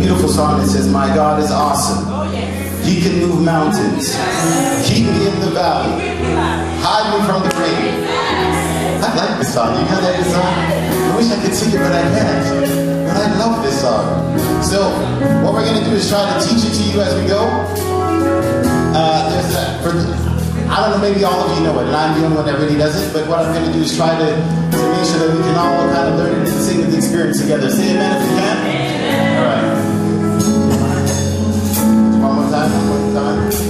beautiful song that says, my God is awesome. He can move mountains. Keep me in the valley. Hide me from the rain. I like this song. You hear that song? I wish I could sing it, but I can't. But I love this song. So, what we're going to do is try to teach it to you as we go. I don't know, maybe all of you know it, and I'm the only one that really does it, but what I'm going to do is try to make sure that we can all kind of learn it and sing the experience together. Say amen if you can. All right. One more time, one more time.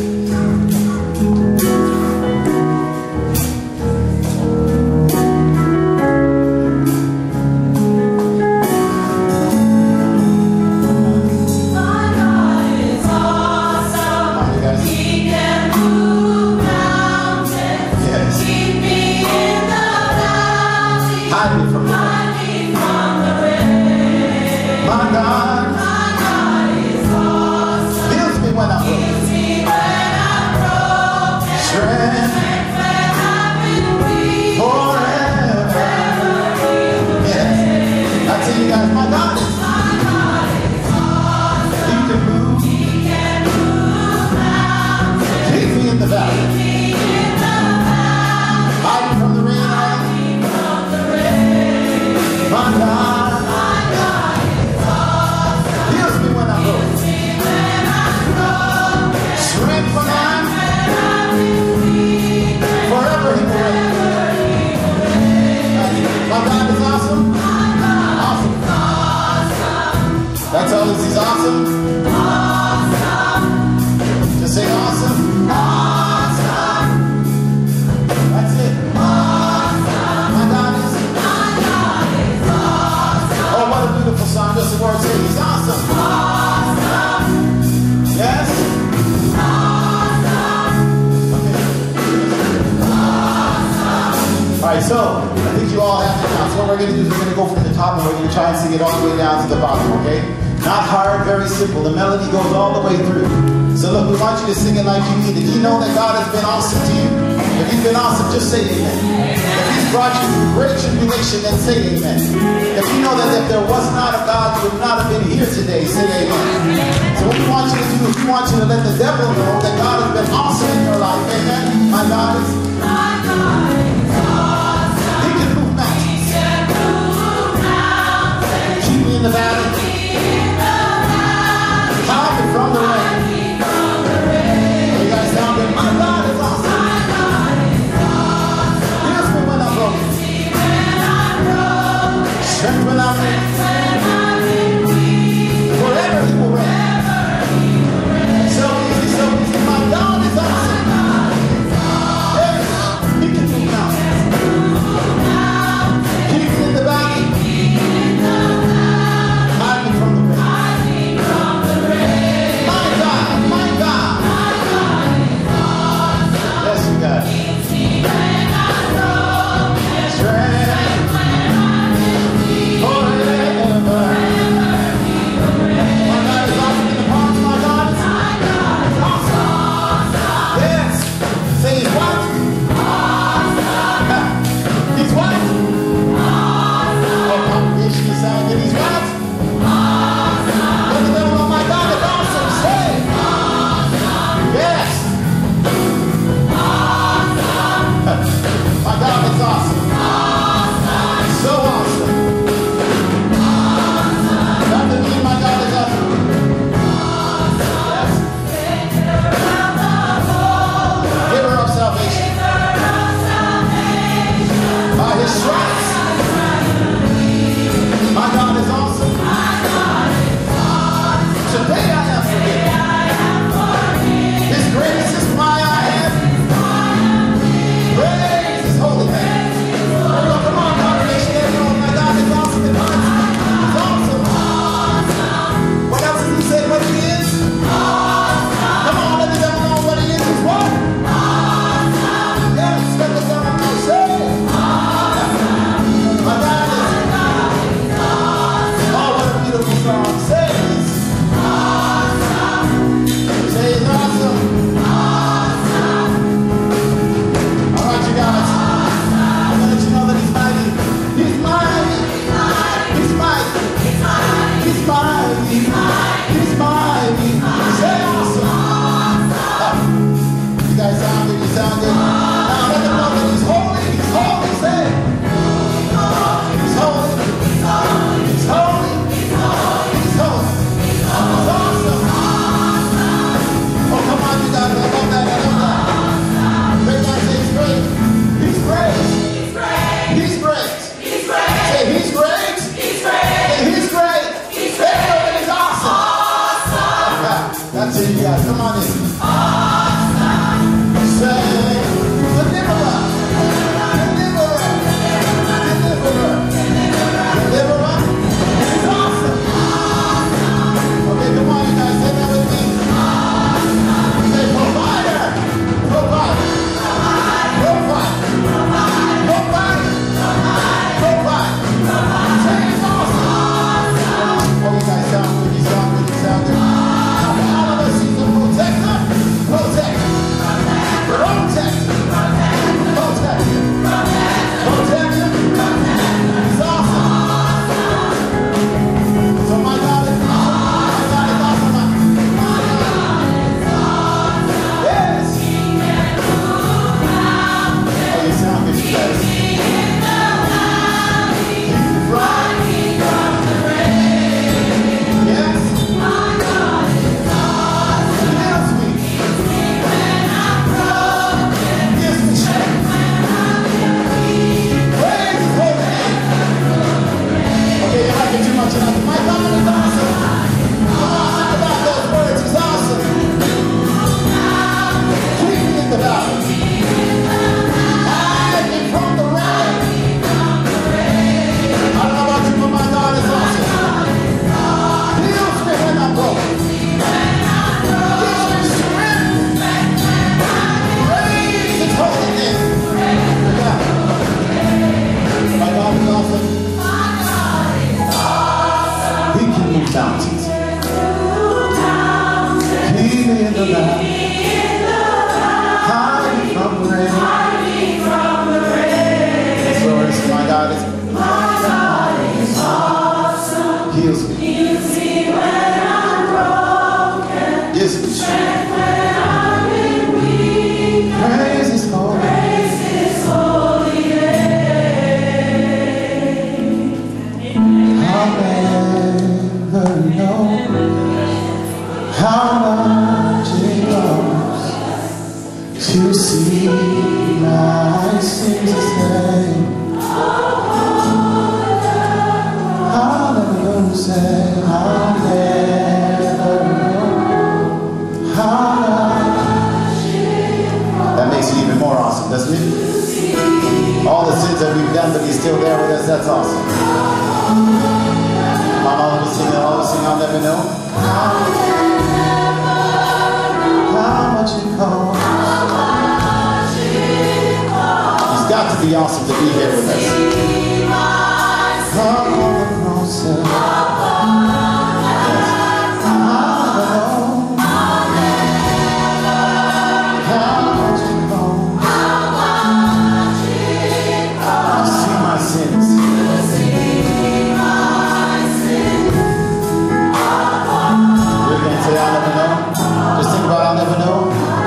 That's all. He's awesome. Awesome. Just say awesome. Awesome. That's it. Awesome. My God is awesome. Oh, what a beautiful song. Just the word say he's awesome. Awesome. Yes. Awesome. Okay. Awesome. All right. So I think you all have it now. So what we're going to do is we're going to go from the top and we're going to try and sing it all the way down to the bottom. Okay. Not hard, very simple. The melody goes all the way through. So look, we want you to sing it like you mean it. You know that God has been awesome to you. If he's been awesome, just say amen. If he's brought you through great tribulation, then say amen. If you know that if there was not a God, you would not have been here today, say amen. So what we want you to do is we want you to let the devil know that God has been awesome in your life. Amen. My God is awesome. He can move mountains. Keep me in the valley. From the rain. You guys sound good. My God is awesome. Here's me when I'm broken. Strength when I'm weak. Forever he will reign. So easy. My God is awesome. Hey, he can move mountains. Keep me in the valley. guys, come on in. Say, deliverer. Deliverer. Deliverer. Deliverer. It's awesome. Okay, come on, you guys, say that with me. Say, provider. Provider. Provider. Provider. Provider. Say, it's awesome. Oh, you guys sound good. You sound good. You sound good. All of us, he's a protector. Protect. Protect. Protect. Protect him. He's awesome. So my God is awesome. Yes. Oh, you sound good, you guys. He's right. Yes. Heals me. Gives me strength. Praise His holy name. Okay, you're not getting too much enough. My God is awesome. Come on, think about those words. He's awesome. Keep me in the valley. Hide me from the rain. I don't know about you, but my God is awesome. Heals me when I'm broken. Gives me strength. Praise His holy name. Yeah. My God is awesome. He can move mountains. Keep me in the valley. Hide me from the rain. Yes, Lord, so my God is heals me. Gives me strength. Praise His holy name. I'll never know how much it costs to see my sins ashamed. I'll never say, I'll never know how much. That makes it even more awesome, doesn't it? All the sins that we've done, but He's still there with us. That's awesome. Mama always sing, I'll never know how much it costs. He's got to be awesome to be here with us. Come on the cross, I'll never know how much it costs. To see my sins. You're going to say, I'll never know. Just think about, I'll never know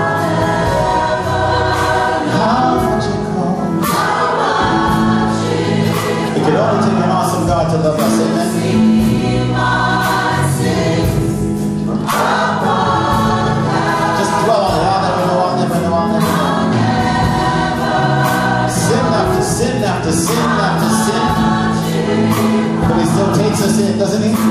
how much it costs. It could only take an awesome God to love us, amen? Just dwell on it, I'll never know, I'll never know, I'll never know. Sin after sin after sin after sin. But He still takes us in, doesn't He?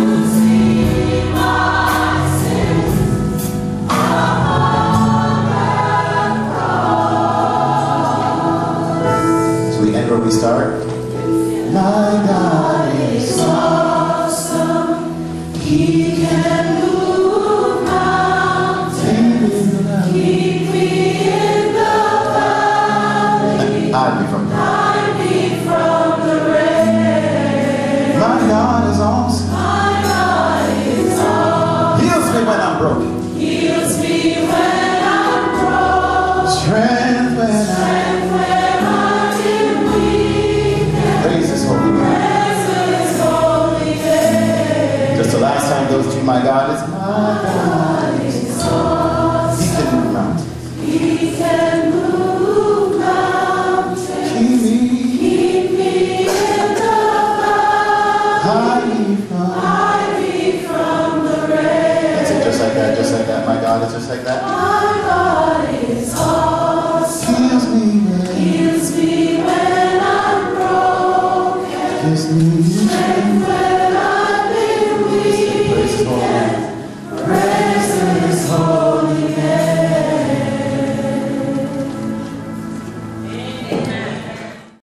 So we end where we start. My God is awesome. He can move mountains. Keep me in the valley. Hide me from the rain. My God is awesome. My God is awesome. Heals me when I'm broken. Heals me when I'm broken. Strength when I'm Praise His holy name. Just the last time those two, my God is my God. He can move mountains. He can move